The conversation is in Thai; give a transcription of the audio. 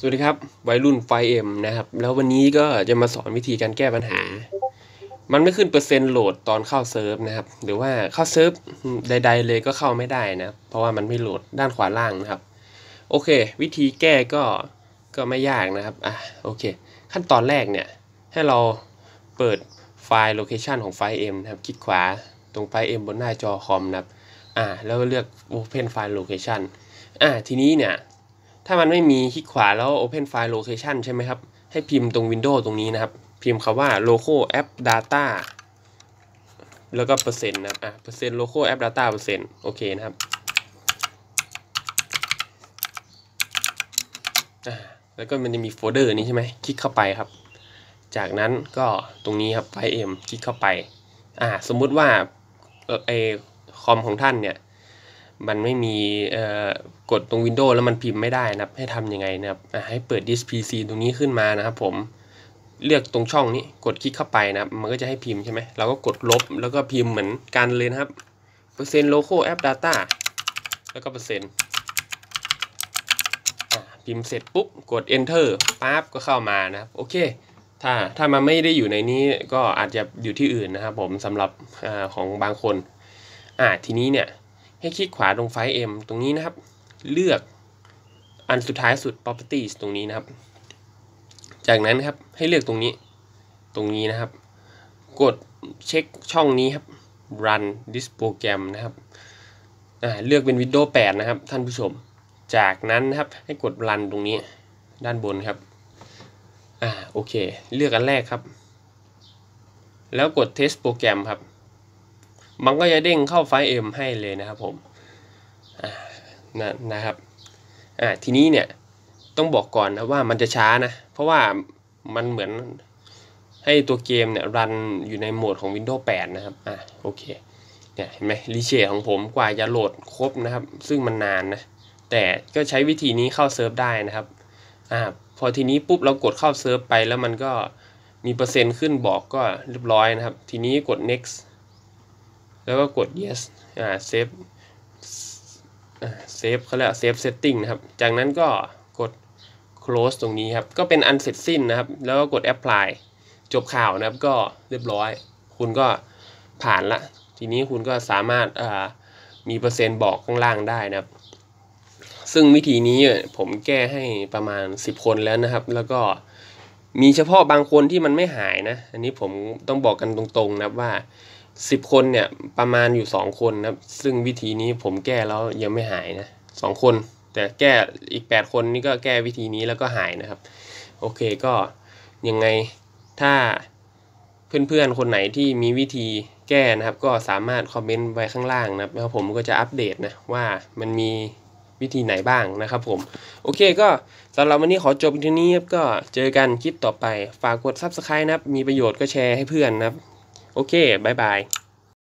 สวัสดีครับวัยรุ่นไฟเอ็มนะครับแล้ววันนี้ก็จะมาสอนวิธีการแก้ปัญหามันไม่ขึ้นเปอร์เซ็นต์โหลดตอนเข้าเซิร์ฟนะครับหรือว่าเข้าเซิร์ฟใดๆเลยก็เข้าไม่ได้นะเพราะว่ามันไม่โหลดด้านขวาล่างนะครับโอเควิธีแก้ก็ไม่ยากนะครับโอเคขั้นตอนแรกเนี่ยให้เราเปิดไฟล์โลเคชันของไฟล์ M นะครับคลิกขวาตรงไฟล์ M บนหน้าจอคอมนะครับแล้วก็เลือก Open File Location ทีนี้เนี่ยถ้ามันไม่มีคลิกขวาแล้ว Open File Location ใช่ไหมครับให้พิมพ์ตรง Windows ตรงนี้นะครับพิมพ์คำว่า local app data แล้วก็เปอร์เซ็นต์นะครับเปอร์เซ็นต์ local app data เปอร์เซ็นต์โอเคนะครับแล้วก็มันจะมีโฟลเดอร์นี้ใช่ไหมคลิกเข้าไปครับจากนั้นก็ตรงนี้ครับไฟล์ M คลิกเข้าไปสมมุติว่าคอมของท่านเนี่ยมันไม่มีกดตรง Windows แล้วมันพิมพ์ไม่ได้นะครับให้ทำยังไงนะครับให้เปิด Disk PC ตรงนี้ขึ้นมานะครับผมเลือกตรงช่องนี้กดคลิกเข้าไปนะครับมันก็จะให้พิมพ์ใช่ไหมเราก็กดลบแล้วก็พิมพ์เหมือนกันเลยนะครับเปอร์เซ็นต์ local app data แล้วก็เปอร์เซ็นต์พิมพ์เสร็จปุ๊บกด enter ปั๊บก็เข้ามานะครับโอเคถ้ามันไม่ได้อยู่ในนี้ก็อาจจะอยู่ที่อื่นนะครับผมสำหรับของบางคนทีนี้เนี่ยให้คลิกขวาตรงไฟล์ M ตรงนี้นะครับเลือกอันสุดท้ายสุด properties ตรงนี้นะครับจากนั้นครับให้เลือกตรงนี้นะครับกดเช็คช่องนี้ครับ run this program นะครับเลือกเป็น Windows 8นะครับท่านผู้ชมจากนั้นนะครับให้กด run ตรงนี้ด้านบนครับโอเคเลือกอันแรกครับแล้วกด test โปรแกรมครับมันก็จะเด้งเข้าไฟล์ M ให้เลยนะครับผมนะครับทีนี้เนี่ยต้องบอกก่อนนะว่ามันจะช้านะเพราะว่ามันเหมือนให้ตัวเกมเนี่ยรันอยู่ในโหมดของ Windows 8นะครับโอเคเนี่ยเห็นไหมรีเชทของผมกว่าจะโหลดครบนะครับซึ่งมันนานนะแต่ก็ใช้วิธีนี้เข้าเซิร์ฟได้นะครับพอทีนี้ปุ๊บเรากดเข้าเซิร์ฟไปแล้วมันก็มีเปอร์เซ็นต์ขึ้นบอกก็เรียบร้อยนะครับทีนี้กด next แล้วก็กด yes save เขาเรียก save setting นะครับจากนั้นก็กด close ตรงนี้ครับก็เป็นอันเสร็จสิ้นนะครับแล้วก็กด apply จบข่าวนะครับก็เรียบร้อยคุณก็ผ่านละทีนี้คุณก็สามารถมีเปอร์เซ็นต์บอกข้างล่างได้นะครับซึ่งวิธีนี้ผมแก้ให้ประมาณ10คนแล้วนะครับแล้วก็มีเฉพาะบางคนที่มันไม่หายนะอันนี้ผมต้องบอกกันตรงๆนะครับว่า10คนเนี่ยประมาณอยู่2คนนะครับซึ่งวิธีนี้ผมแก้แล้วยังไม่หายนะ2คนแต่แก้อีก8คนนี่ก็แก้วิธีนี้แล้วก็หายนะครับโอเคก็ยังไงถ้าเพื่อนๆคนไหนที่มีวิธีแก้นะครับก็สามารถคอมเมนต์ไว้ข้างล่างนะครับแล้วผมก็จะอัปเดตนะว่ามันมีวิธีไหนบ้างนะครับผมโอเคก็สำหรับวันนี้ขอจบที่นี้ครับก็เจอกันคลิปต่อไปฝากกด Subscribe นะครับมีประโยชน์ก็แชร์ให้เพื่อนนะครับโอเคบ๊ายบาย